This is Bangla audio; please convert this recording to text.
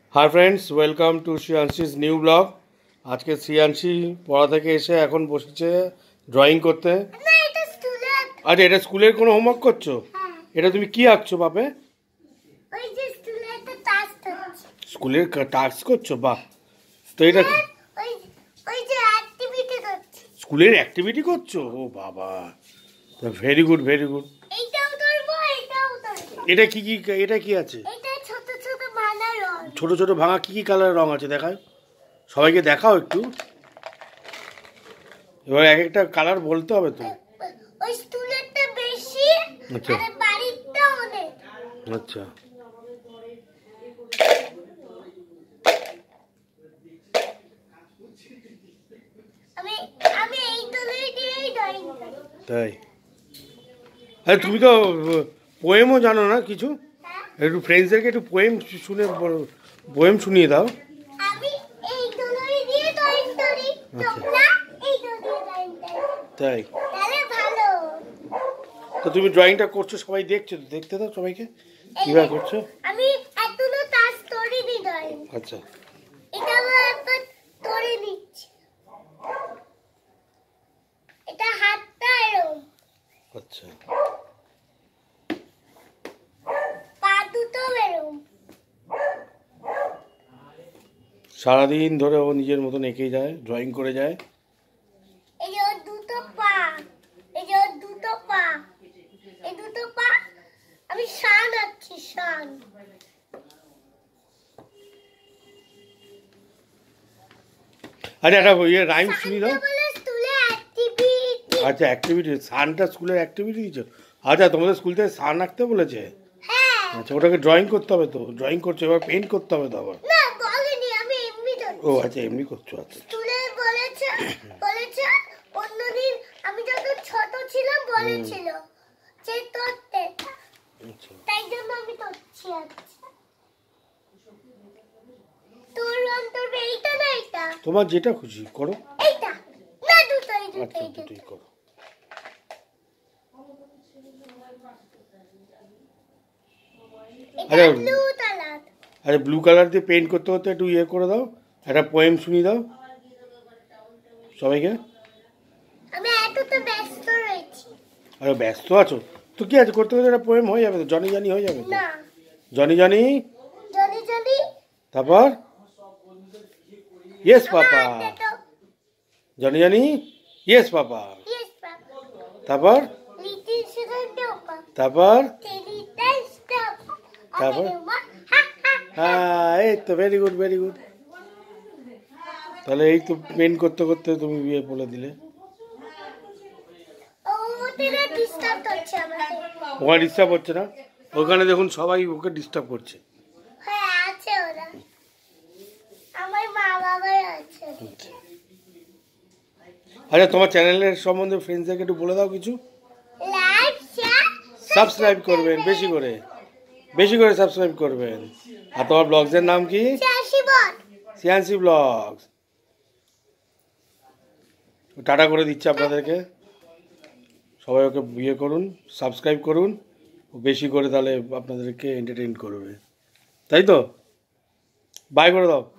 Hi friends, welcome to Shriyanshi's new blog. आज के श्रीयांशी पढ़ा থেকে এসে এখন বসেছে ড্রয়িং করতে। না এটা স্কুলের। আরে এটা স্কুলের কোনো হোমওয়ার্ক করছো? এটা তুমি কি আঁকছো বাপে? ওই যে স্কুলের একটা টাস্ক হচ্ছে। স্কুলের টাস্ক করছো? বাহ। তো এটা ওই ওই যে অ্যাক্টিভিটি করছে। স্কুলের অ্যাক্টিভিটি করছো? ও বাবা, ভেরি গুড ভেরি গুড। এইটাও ধরবো, এটাও ধরবো। এটা কি কি, এটা কি আছে? এটা ছোট ছোট ভাঙা রং। ছোট ছোট ভাঙা কি কি কালারের রং আছে দেখাও, সবাইকে দেখাও একটু। এবার এক একটা কালার বলতে হবে তো। ওই স্কুলেরটা বেশি আর বাড়িরটা অনেক। আচ্ছা, আমি আমি এই কালার দিয়েই ড্রয়িং করি। তাই? আরে তুমি তো পোয়েমও জানো না কিছু? একটু ফ্রেন্ডসদেরকে একটু পোয়েম শুনে পোয়েম শুনিয়ে দাও। আমি এই কালার দিয়ে ড্রয়িং করি, তোমরা এই কালার দিয়ে ড্রয়িং করো। তাই? তাহলে ভালো। তো তুমি ড্রয়িংটা করছো, সবাই দেখছো তো, দেখতে দাও সবাইকে কিভাবে করছো। আমি এতগুলো টাস্ক করে নি ড্রয়িং। আচ্ছা, এটা এখন করে নিচ্ছি। এটা হাতটা এরকম, আচ্ছা। পা দুটো এরকম। সারাদিন ধরে ও নিজের মতন এঁকে যায়, ড্রয়িং করে যায়। এই যে ওর দুটো পা, এই যে ওর দুটো পা, এই দুটো পা। আমি শান আঁকছি, শান। আরে একটা ইয়ে রাইম শুনিয়ে দাও। বলে স্কুলে অ্যাক্টিভিটি। আচ্ছা, অ্যাক্টিভিটি, সানটা স্কুলের অ্যাক্টিভিটি দিচ্ছ? আচ্ছা, তোমাদের স্কুল থেকে সান আঁকতে বলেছে? হ্যাঁ। আচ্ছা, ওটাকে ড্রয়িং করতে হবে তো, ড্রয়িং করছো, এবার পেইন্ট করতে হবে তো আবার। না বলেনি, আমি এমনি ও করছি। আচ্ছা, এমনি করছো। আচ্ছা, স্কুলে বলেছে বলেছে অন্যদিন আমি যখন ছোট ছিলাম বলেছিল যে করতে, আচ্ছা। তাই জন্য আমি করছি। আচ্ছা তোর অন্তর এইটা না এটা? তোমার যেটা খুশি করো। এইটা না, দুটোই আচ্ছা, দুটোই দুটোই করো। এটা ব্লু কালার। আরে ব্লু কালার দিয়ে পেইন্ট করতে করতে একটু ইয়ে করে দাও, একটা পোয়েম শুনিয়ে দাও সবাইকে। আমি এত তো ব্যস্ত রয়েছি। আরে ব্যস্ত আছো তো, কি আছে, করতে করতে একটা পোয়েম হয়ে যাবে তো, জনি জনি হয়ে যাবে তো। না জনি জনি, জনি জনি, তারপর yes papa. Johnny Johnny, yes papa. Yes papa. তারপর লিটিল সুগার ডোপা। তারপর টেডি ডান্স ডোপা। তারপর হা হা। হ্যাঁ, এই তো ভেরি গুড ভেরি গুড। তাহলে এই তো পেইন্ট করতে করতে তুমি বিয়ে বলে দিলে। ও ওটা ডিস্টার্ব হচ্ছে আমাকে। ওখানে ডিস্টার্ব হচ্ছে না? ওখানে দেখুন সবাই ওকে ডিস্টার্ব করছে। হ্যাঁ আছে ওরা, আমার মা বাবার আছে। আচ্ছা, তোমার চ্যানেলের সম্বন্ধে ফ্রেন্ডসদেরকে একটু বলে দাও কিছু। লাইক শেয়ার সাবস্ক্রাইব করবেন, বেশি করে বেশি করে সাবস্ক্রাইব করবেন। আর তোমার ব্লগসের নাম কি? শ্রেয়াংশী ব্লগ। শ্রেয়াংশী ব্লগস। টাটা করে দিচ্ছে আপনাদেরকে। সবাই ওকে বিয়ে করুন, সাবস্ক্রাইব করুন বেশি করে, তাহলে আপনাদেরকে এন্টারটেইন করবে, তাই তো? বাই করে দাও।